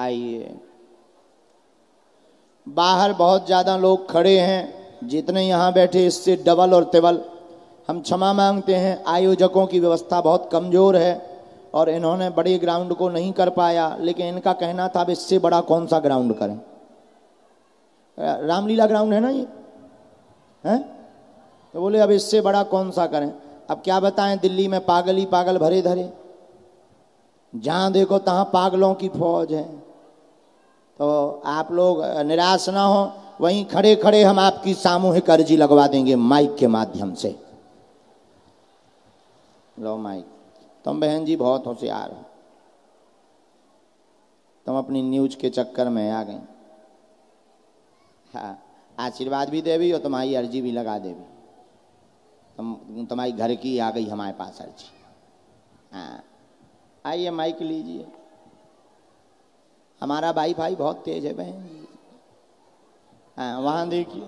आइए, बाहर बहुत ज्यादा लोग खड़े हैं, जितने यहाँ बैठे इससे डबल और तिबल। हम क्षमा मांगते हैं, आयोजकों की व्यवस्था बहुत कमजोर है और इन्होंने बड़े ग्राउंड को नहीं कर पाया, लेकिन इनका कहना था अब इससे बड़ा कौन सा ग्राउंड करें। रामलीला ग्राउंड है ना ये, है? तो बोले अब इससे बड़ा कौन सा करें। अब क्या बताएं, दिल्ली में पागल ही पागल भरे धरे, जहां देखो तहां पागलों की फौज है। तो आप लोग निराश ना हो, वहीं खड़े खड़े हम आपकी सामूहिक अर्जी लगवा देंगे माइक के माध्यम से। लो माइक। तुम बहन जी बहुत होशियार हो, तुम अपनी न्यूज के चक्कर में आ गई। हाँ, आशीर्वाद भी देवी और तुम्हारी अर्जी भी लगा देवी। तुम्हारी घर की आ गई हमारे पास अर्जी। हाँ, आइए माइक लीजिए। हमारा वाईफाई बहुत तेज है बहन जी। हाँ, वहाँ देखिए।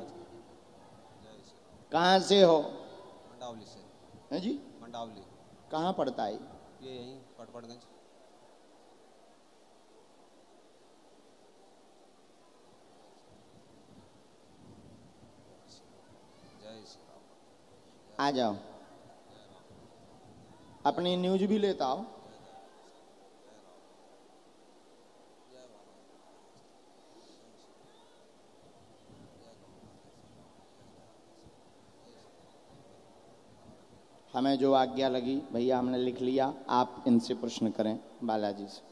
कहाँ से हो? मंडावली से। है जी? मंडावली। कहाँ पड़ता है ये यहीं पटपड़गंज। जय श्री राम। आ जाओ, अपनी न्यूज भी लेता हो। हमें जो आज्ञा लगी भैया हमने लिख लिया, आप इनसे प्रश्न करें बालाजी से।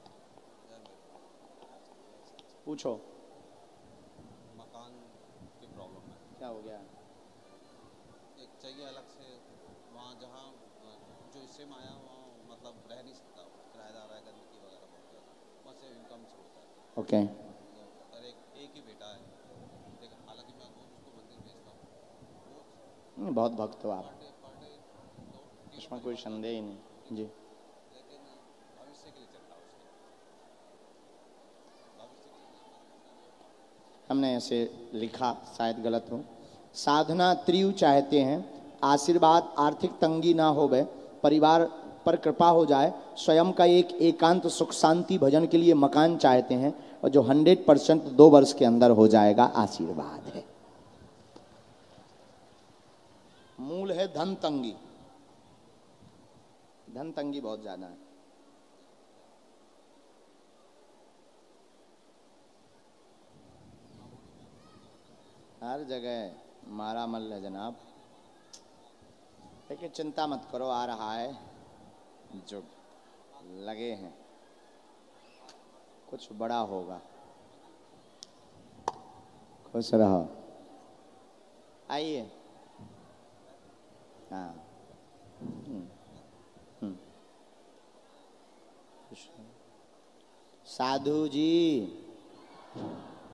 पूछो। मकान की प्रॉब्लम है। क्या हो गया? एक चाहिए अलग से, वहाँ जहाँ जो इससे में आया वहाँ मतलब रह नहीं सकता, किराएदार है, गंदगी वगैरह बहुत ज़्यादा, वहाँ से इनकम सोर्स है। ओके। और एक ही बेटा है, लेकिन हालांकि मैं रोज उसको मंदिर भेजता हूँ, बहुत भक्त हो आप, पर डे तो इसमें कोई संदेह ही नहीं जी। लेकिन भविष्य के लिए चल रहा है उसके, भविष्य के लिए। हमने ऐसे लिखा, शायद गलत हो। साधना त्रियु चाहते हैं, आशीर्वाद, आर्थिक तंगी ना हो, परिवार पर कृपा हो जाए, स्वयं का एक एकांत सुख शांति भजन के लिए मकान चाहते हैं, और जो 100% 2 वर्ष के अंदर हो जाएगा, आशीर्वाद है। मूल है धन तंगी, धन तंगी बहुत ज्यादा है। हर जगह मारा मल है जनाब, लेकिन चिंता मत करो, आ रहा है जो लगे हैं, कुछ बड़ा होगा। खुश रहो। आइए। हाँ। साधु जी